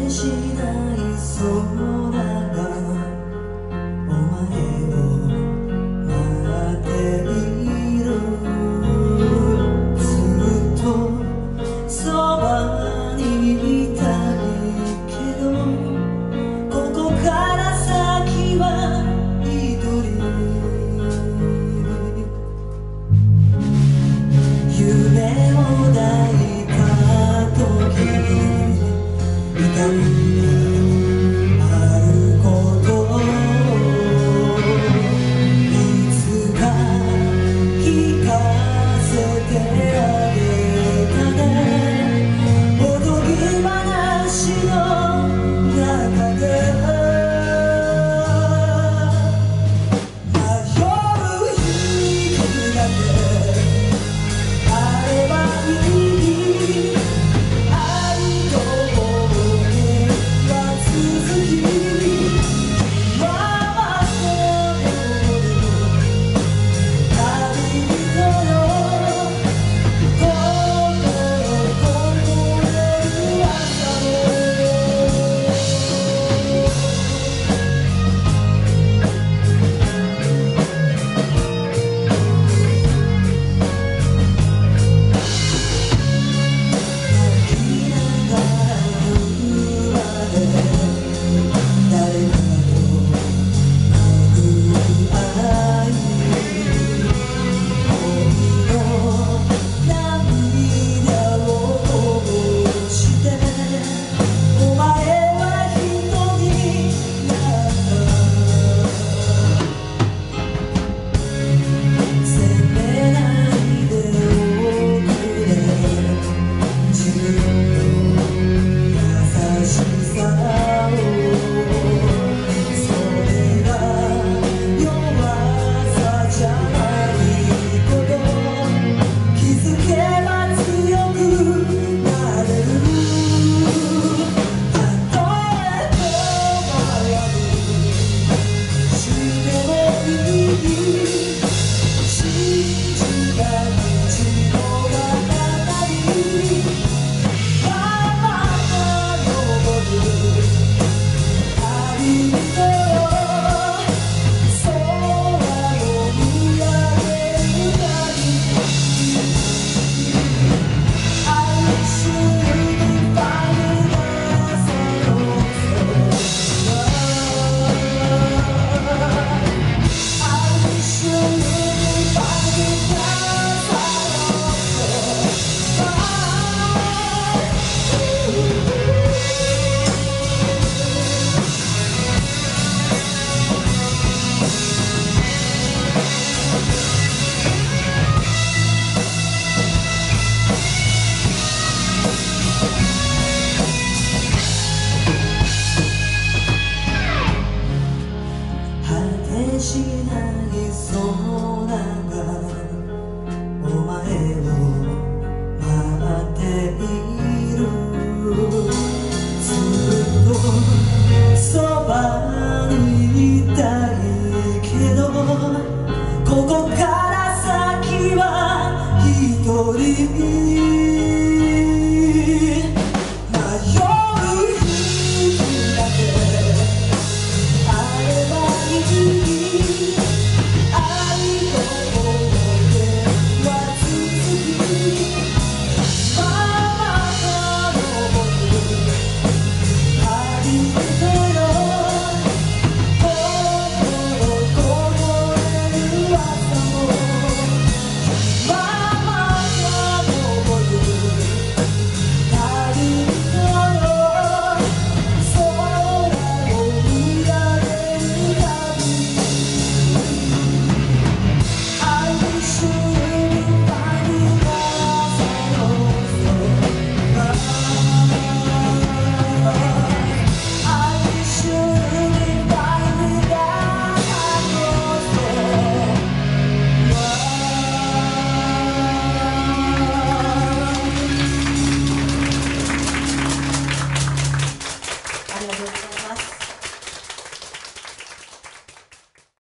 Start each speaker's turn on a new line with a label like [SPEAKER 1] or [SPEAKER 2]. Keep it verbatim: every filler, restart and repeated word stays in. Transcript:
[SPEAKER 1] てしない空がお前を待っている。ずっとそばにいたいけどここから先は一人。夢を抱いた時痛みがあることいつか聞かせてあげたね。おとぎ話の中で迷う日だけあればいい。愛と冒険は続き今はここで旅人よ心こもれる朝しない空がお前を待っている。ずっとそばにいたいけどここから先は一人。